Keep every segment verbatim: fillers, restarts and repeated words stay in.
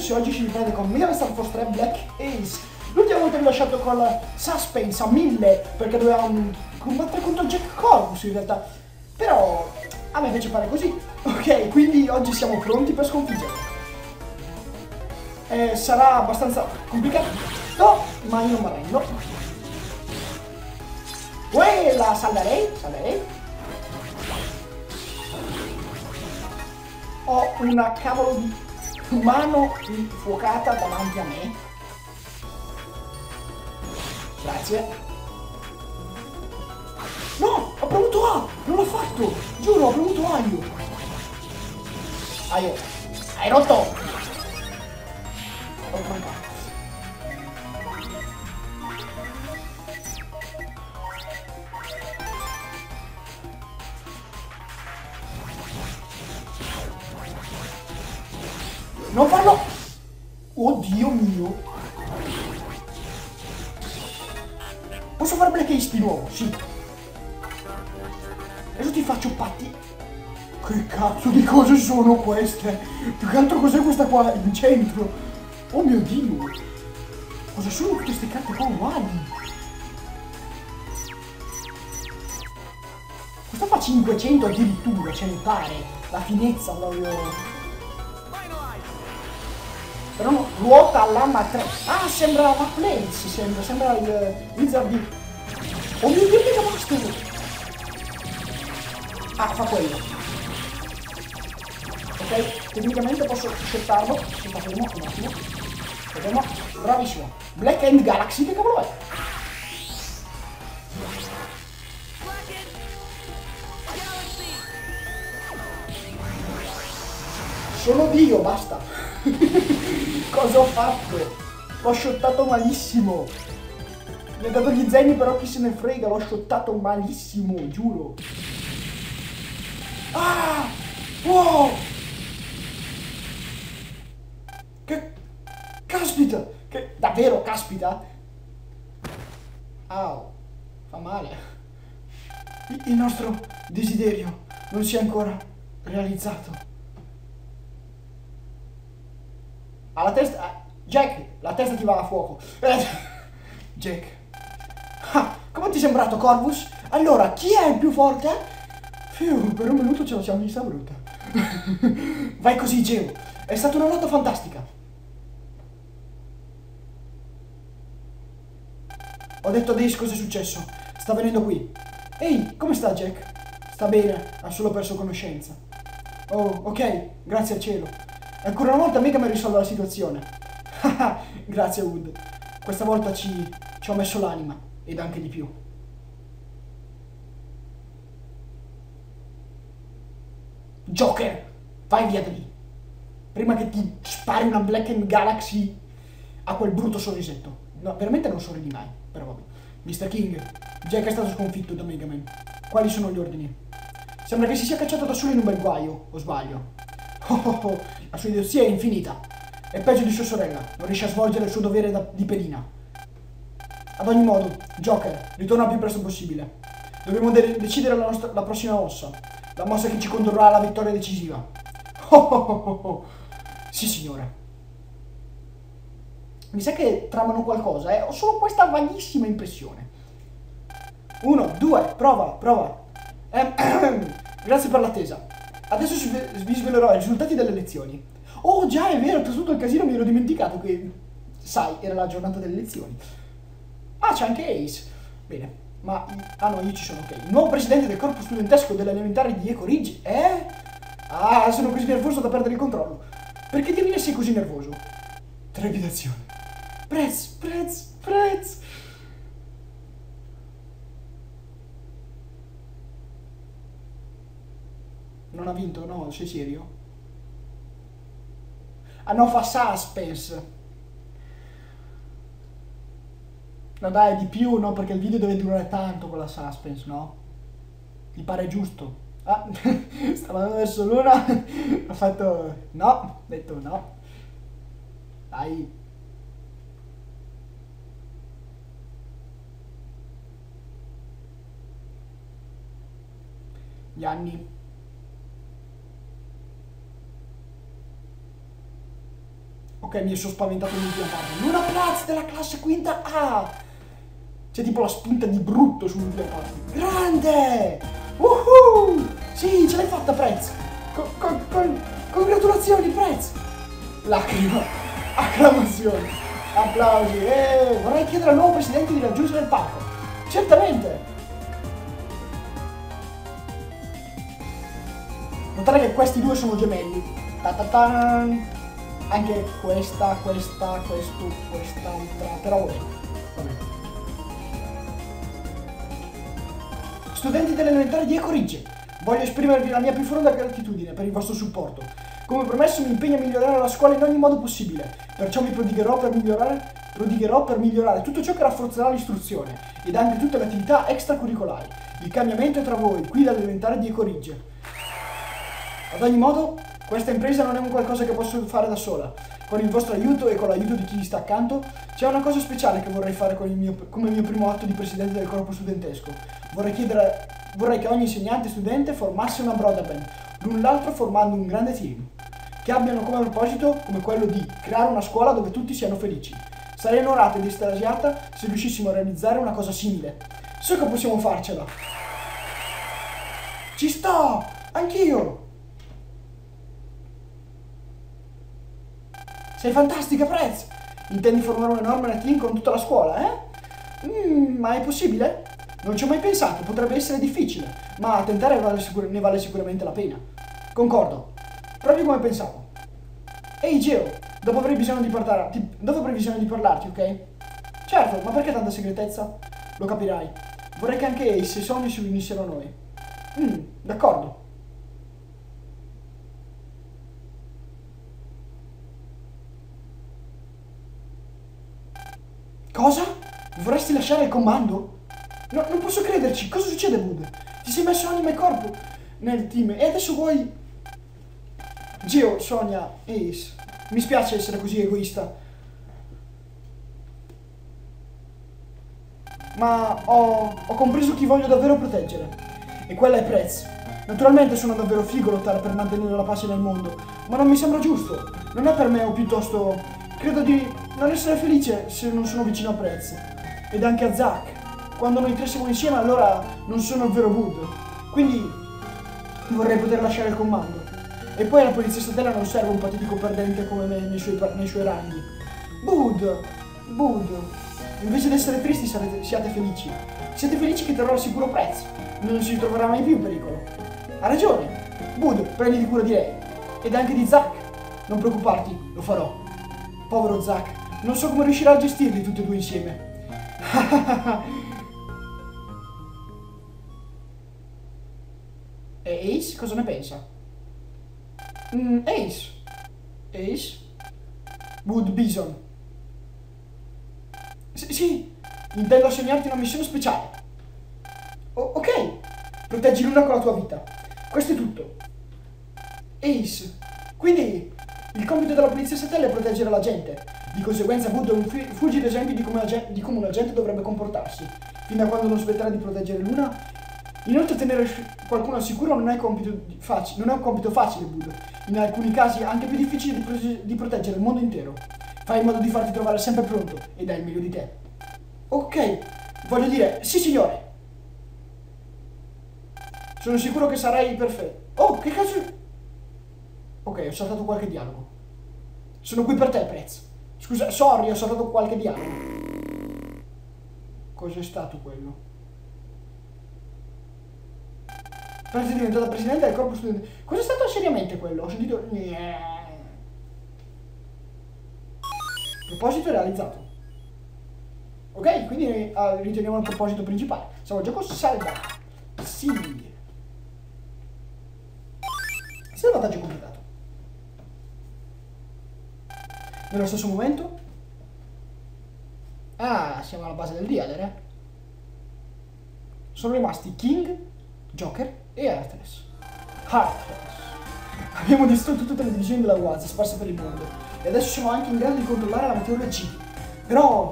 News e oggi ci riprende con Mirror Star Force tre Black Ace. L'ultima volta vi ho lasciato con Suspense a mille perché dovevamo combattere contro Jack Corvus in realtà. Però a me piace fare così. Ok, quindi oggi siamo pronti per sconfiggerlo. Eh, sarà abbastanza complicato, no, ma io non mi arrendo. Quella, salverei, salverei. Ho una cavolo di mano infuocata davanti a me. Grazie. No, ho premuto A, non l'ho fatto. Giuro, ho premuto A io. Ah, io. Hai rotto. Ho mancato. Non farlo! Oddio mio! Posso fare Black Ace di nuovo? Sì. Adesso ti faccio patti. Che cazzo di cose sono queste? Più che altro cos'è questa qua in centro? Oh mio Dio! Cosa sono tutte queste carte qua uguali? Questa fa cinquecento addirittura, ce ne pare. La finezza proprio. Però no, ruota all'amma tre. Ah, sembra la Place, sembra, sembra il Wizard di... Oh mio Dio, che basta! Ah, fa quello. Ok, tecnicamente posso accettarlo. Si fa fermo, un attimo. Vediamo, bravissimo. Black End Galaxy, che cavolo è? Sono Dio, basta. Cosa ho fatto? L'ho shottato malissimo. Mi ha dato gli zaini, però chi se ne frega, l'ho shottato malissimo, giuro. Ah! Wow! Che... Caspita! Che... Davvero, caspita? Au! Fa male. Il nostro desiderio non si è ancora realizzato. Alla testa... Jack, la testa ti va a fuoco. Jack. Ah, come ti è sembrato, Corvus? Allora, chi è il più forte? Fiu, per un minuto ce la siamo vista brutta. Vai così, Geo. È stata una lotta fantastica. Ho detto a Dace cosa è successo. Sta venendo qui. Ehi, come sta, Jack? Sta bene, ha solo perso conoscenza. Oh, ok, grazie al cielo. Ancora una volta Mega Man risolve la situazione. Grazie Wood. Questa volta ci, ci ho messo l'anima. Ed anche di più. Joker! Vai via da lì. Prima che ti spari una Black End Galaxy a quel brutto sorrisetto. No, veramente non sorridi mai. Però vabbè. mister King, Jack è stato sconfitto da Mega Man. Quali sono gli ordini? Sembra che si sia cacciato da solo in un bel guaio. O sbaglio? Oh, oh, oh, la sua idiozia è infinita. È peggio di sua sorella. Non riesce a svolgere il suo dovere da, di pedina. Ad ogni modo, Joker, ritorna il più presto possibile. Dobbiamo de decidere la, nostra, la prossima mossa. La mossa che ci condurrà alla vittoria decisiva. Oh, oh, oh, oh. Sì, signore. Mi sa che tramano qualcosa, eh. Ho solo questa vaghissima impressione. Uno, due, prova, prova. Eh, grazie per l'attesa. Adesso vi svelerò i risultati delle elezioni. Oh già, è vero, tutto il casino mi ero dimenticato che, sai, era la giornata delle elezioni. Ah, c'è anche Ace. Bene, ma... Ah no, io ci sono, ok. Il nuovo presidente del corpo studentesco dell'elementare di Eco Ridge è... Ah, sono così nervoso da perdere il controllo. Perché diamine sei così nervoso? Trepidazione. Prez, prez, prez. Non ha vinto, no? Sei serio? Ah no, fa suspense. No dai, di più, no? Perché il video deve durare tanto con la suspense, no? Mi pare giusto. Ah, stava verso l'una, ha fatto no, ho detto no. Dai. Gli anni. Ok, mi sono spaventato l'ultima parte. Luna Platz della classe quinta A. C'è tipo la spinta di brutto sull'ultima parte. Grande! Woohoo! Sì, ce l'hai fatta, Prez! Con, con, con, congratulazioni, Prez! Lacrima, acclamazioni, applausi. Eh, vorrei chiedere al nuovo presidente di raggiungere il palco. Certamente! Notare che questi due sono gemelli. Ta ta -ta. Anche questa, questa, questo, quest'altra. Però vabbè. vabbè. Studenti delle elementari di Ecorige, voglio esprimervi la mia più profonda gratitudine per il vostro supporto. Come promesso mi impegno a migliorare la scuola in ogni modo possibile, perciò mi prodigherò per migliorare, prodigherò per migliorare tutto ciò che rafforzerà l'istruzione ed anche tutte le attività extracurricolari. Il cambiamento è tra voi, qui dall'elementare di Ecorige. Ad ogni modo, questa impresa non è un qualcosa che posso fare da sola. Con il vostro aiuto e con l'aiuto di chi vi sta accanto, c'è una cosa speciale che vorrei fare con il mio, come mio primo atto di presidente del corpo studentesco. Vorrei chiedere, vorrei che ogni insegnante e studente formasse una broadband, l'un l'altro formando un grande team, che abbiano come proposito come quello di creare una scuola dove tutti siano felici. Sarei onorata ed estasiata se riuscissimo a realizzare una cosa simile. So che possiamo farcela. Ci sto! Anch'io! Sei fantastica, Prez! Intendi formare un enorme team con tutta la scuola, eh? Mm, ma è possibile? Non ci ho mai pensato, potrebbe essere difficile, ma tentare vale sicur- ne vale sicuramente la pena. Concordo, proprio come pensavo. Ehi Geo, dopo avrei bisogno di parlarti, dopo avrei bisogno di parlarti, ok? Certo, ma perché tanta segretezza? Lo capirai. Vorrei che anche Ace e Sony si unissero a noi. Mm, d'accordo. Cosa? Vorresti lasciare il comando? No, non posso crederci. Cosa succede, Bud? Ti sei messo anima e corpo nel team e adesso vuoi... Geo, Sonia, Ace, mi spiace essere così egoista, ma ho, ho compreso chi voglio davvero proteggere, e quella è Prez. Naturalmente sono davvero figo lottare per mantenere la pace nel mondo, ma non mi sembra giusto. Non è per me, o piuttosto... Credo di non essere felice se non sono vicino a Prez. Ed anche a Zack. Quando noi tre siamo insieme, allora non sono il vero Bud. Quindi vorrei poter lasciare il comando. E poi alla polizia statale non serve un patetico perdente come me nei suoi, nei suoi ranghi. Bud, Bud, invece di essere tristi sarete, siate felici. Siete felici che terrò al sicuro Prez. Non si troverà mai più in pericolo. Ha ragione. Bud, prenditi cura di lei. Ed anche di Zack. Non preoccuparti, lo farò. Povero Zack, non so come riuscirà a gestirli tutti e due insieme. E Ace cosa ne pensa? Mm, Ace. Ace? Wood Bison. S sì, intendo assegnarti una missione speciale. O ok, proteggi Luna con la tua vita. Questo è tutto. Ace, quindi... Il compito della polizia statale è proteggere la gente. Di conseguenza Wood è un fulgido esempio di come, gente, di come un agente dovrebbe comportarsi. Fino a quando non smetterà di proteggere Luna. Inoltre tenere qualcuno al sicuro non è, compito facile, non è un compito facile, Wood. In alcuni casi è anche più difficile di, di proteggere il mondo intero. Fai in modo di farti trovare sempre pronto e dai il meglio di te. Ok, voglio dire, sì signore. Sono sicuro che sarai perfetto. Oh, che cazzo... Ok, ho saltato qualche dialogo. Sono qui per te, Prez. Scusa, sorry, ho saltato qualche dialogo. Cos'è stato quello? Prez è diventata presidente del corpo studente. Cos'è stato seriamente quello? Ho sentito... Il proposito è realizzato. Ok, quindi uh, riteniamo il proposito principale. Siamo al gioco salva. Sì. Salvataggio completato. Nello stesso momento... Ah, siamo alla base del Dialer, eh? Sono rimasti King, Joker e Heartless. Heartless. Abbiamo distrutto tutte le divisioni della U A Z sparse per il mondo. E adesso siamo anche in grado di controllare la meteorologia. Però...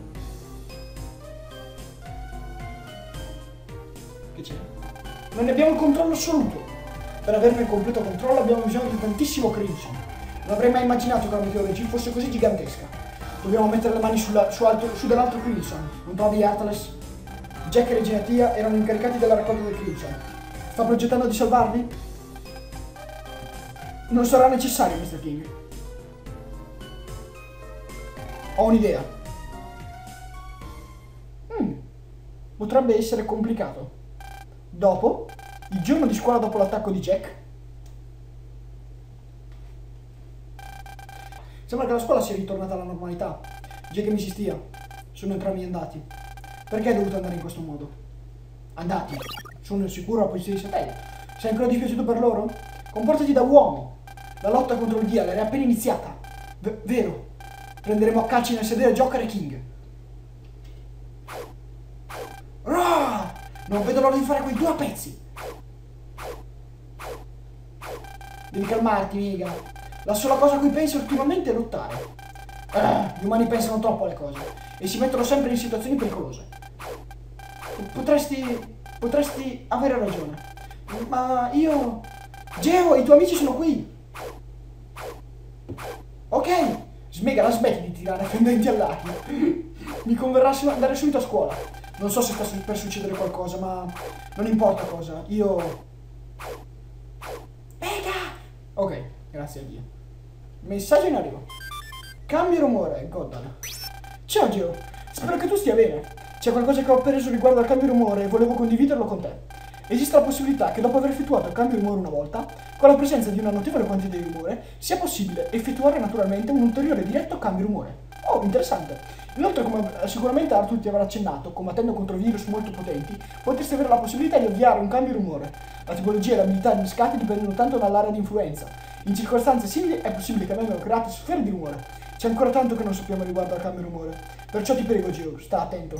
Che c'è? Non ne abbiamo il controllo assoluto. Per averne il completo controllo abbiamo bisogno di tantissimo Crimson. Non avrei mai immaginato che la meteorologia fosse così gigantesca. Dobbiamo mettere le mani sulla, su, alto, su dell'altro Crimson. Non trovi Atlas? Jack e Regina Tia erano incaricati della raccolta del Crimson. Sta progettando di salvarli? Non sarà necessario, mister King. Ho un'idea. Mm. Potrebbe essere complicato. Dopo, il giorno di scuola dopo l'attacco di Jack, sembra che la scuola sia ritornata alla normalità. Jack e missus Tia sono entrambi andati. Perché è dovuto andare in questo modo? Andati. Sono sicuro la posizione di satellite. Sei ancora dispiaciuto per loro? Comportati da uomo. La lotta contro il Dial è appena iniziata. V vero. Prenderemo a calci nel sedere Joker e King. Rah! Non vedo l'ora di fare quei due a pezzi. Devi calmarti, miga. La sola cosa a cui penso ultimamente è lottare. Ah, gli umani pensano troppo alle cose e si mettono sempre in situazioni pericolose. Potresti... potresti avere ragione. Ma io... Geo, i tuoi amici sono qui. Ok, Smega, la smetti di tirare fendenti all'aria. Mi converrà andare subito a scuola. Non so se sta per succedere qualcosa, ma non importa cosa. Io... Mega! Ok, grazie a Dio. Messaggio in arrivo. Cambio rumore, Goddard. Ciao Geo, spero che tu stia bene. C'è qualcosa che ho appreso riguardo al cambio rumore e volevo condividerlo con te. Esiste la possibilità che dopo aver effettuato il cambio rumore una volta, con la presenza di una notevole quantità di rumore, sia possibile effettuare naturalmente un ulteriore diretto cambio rumore. Oh, interessante. Inoltre, come sicuramente Arthur ti avrà accennato, combattendo contro virus molto potenti, potresti avere la possibilità di avviare un cambio rumore. La tipologia e l'abilità degli scatti dipendono tanto dall'area di influenza. In circostanze simili è possibile che vengano create sfere di rumore. C'è ancora tanto che non sappiamo riguardo al cambio rumore. Perciò ti prego, Geo, sta attento.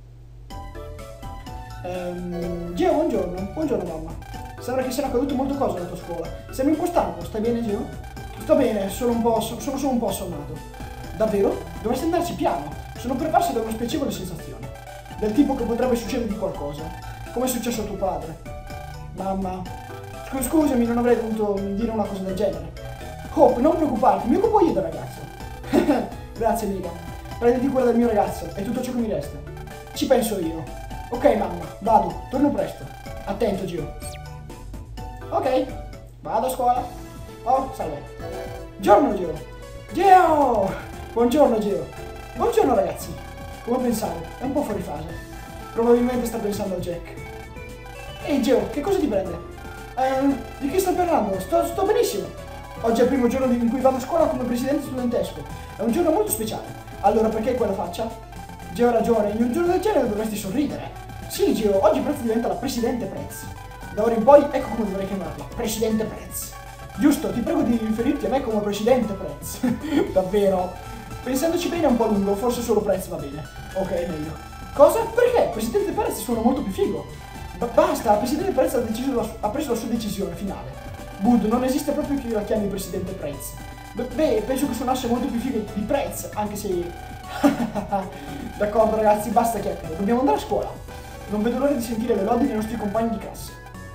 Ehm, Geo, buongiorno. Buongiorno, mamma. Sembra che siano accadute molte cose alla tua scuola. Sembri un po' stanco. Stai bene, Geo? Sto bene, solo un po', sono solo un po' assonnato. Davvero? Dovresti andarci piano. Sono pervaso da una spiacevole sensazione. Del tipo che potrebbe succederti qualcosa. Come è successo a tuo padre. Mamma. Sc scusami, non avrei dovuto dire una cosa del genere. Hope, non preoccuparti, mi occupo io del ragazzo. Grazie, amica. Prenditi cura del mio ragazzo, è tutto ciò che mi resta. Ci penso io. Ok, mamma, vado, torno presto. Attento, Gio. Ok, vado a scuola. Oh, salve. Buongiorno, Gio. Geo! Buongiorno, Geo. Buongiorno, ragazzi. Come pensavo, è un po' fuori fase. Probabilmente sta pensando a Jack. Ehi, Geo, che cosa ti prende? Eh, di che sto parlando? Sto, sto benissimo. Oggi è il primo giorno in cui vado a scuola come presidente studentesco. È un giorno molto speciale. Allora, perché quella faccia? Geo ha ragione, in un giorno del genere dovresti sorridere. Sì, Geo, oggi Prez diventa la Presidente Prez. Da ora in poi, ecco come dovrei chiamarla, Presidente Prez. Giusto, ti prego di riferirti a me come Presidente Prez. Davvero? Pensandoci bene è un po' lungo, forse solo Prez va bene. Ok, meglio. Cosa? Perché? Presidente Prez suona molto più figo. B basta, Presidente Prez ha, deciso la ha preso la sua decisione finale. Bud, non esiste proprio chi la chiami Presidente Prez. Beh, penso che suonasse molto più figo di Prez, anche se... D'accordo ragazzi, basta chiacchiere, dobbiamo andare a scuola. Non vedo l'ora di sentire le lodi dei nostri compagni di classe.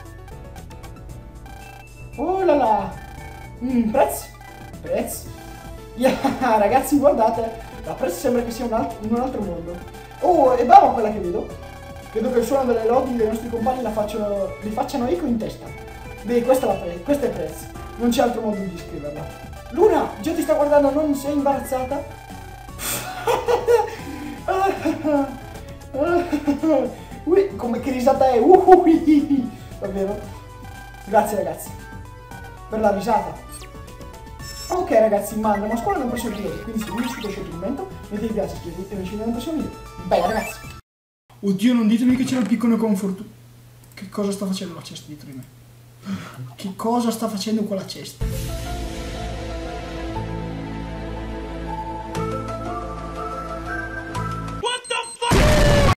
Oh là là! Mm, Prez? Prez? Yeah, ragazzi, guardate, la Prez sembra che sia un alt in un altro mondo. Oh, è brava quella che vedo. Credo che il suono delle lodi dei nostri compagni la facciano, li facciano eco in testa. Beh, questa è la Prez, questa è Prez. Non c'è altro modo di descriverla. Luna, Gio ti sta guardando, non sei imbarazzata? Ui, come che risata è? Ui, davvero? Grazie ragazzi per la risata. Ok ragazzi, ma andiamo a scuola nel prossimo video. Quindi se vi è piaciuto il commento, mettete mi piace, iscrivetevi e ci vediamo nel prossimo video. Bella ragazzi. Oddio, non ditemi che c'era il piccolo comfort. Che cosa sta facendo la cesta dietro di me? Che cosa sta facendo quella cesta?